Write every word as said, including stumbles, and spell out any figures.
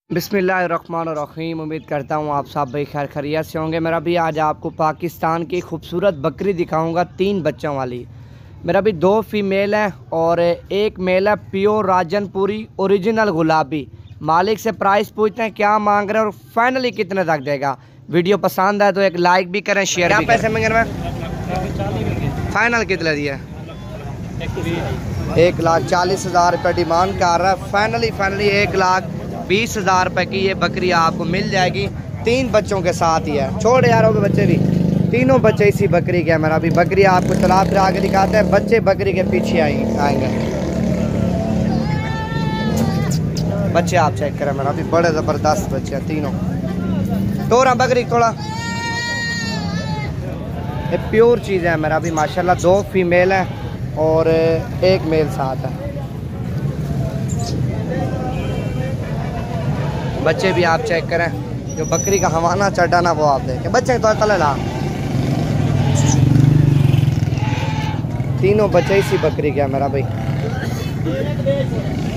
बिस्मिल्लाहिर्रहमानिर्रहीम। उम्मीद करता हूँ आप सब भाई खैर खैरियत से होंगे। मेरा भी आज आपको पाकिस्तान की खूबसूरत बकरी दिखाऊंगा, तीन बच्चों वाली। मेरा भी दो फीमेल है और एक मेल है, प्योर राजनपुरी ओरिजिनल गुलाबी। मालिक से प्राइस पूछते हैं क्या मांग रहे हैं और फाइनली कितने तक देगा। वीडियो पसंद है तो एक लाइक भी करें, शेयर भी करें। पैसे मांगे मैं फाइनल कितने दिया? एक लाख चालीस हज़ार रुपये डिमांड कर रहा है। फाइनली फाइनली एक लाख बीस हज़ार रुपये की ये बकरी आपको मिल जाएगी। तीन बच्चों के साथ ही है। छोड़ यार हो बच्चे भी, तीनों बच्चे इसी बकरी के हैं। मेरा भी बकरी आपको चला फिर आगे दिखाते हैं। बच्चे बकरी के पीछे आएंगे आएंगे बच्चे आप चेक करें। मेरा भी बड़े ज़बरदस्त बच्चे हैं तीनों। तोड़ा बकरी थोड़ा, ये प्योर चीज़ है। मेरा भी माशाल्लाह दो फीमेल है और एक मेल साथ है। बच्चे भी आप चेक करें। जो बकरी का हवाना चढ़ाना वो आप देखें। बच्चे तो तले ला, तीनों बच्चे इसी बकरी के हैं मेरा भाई।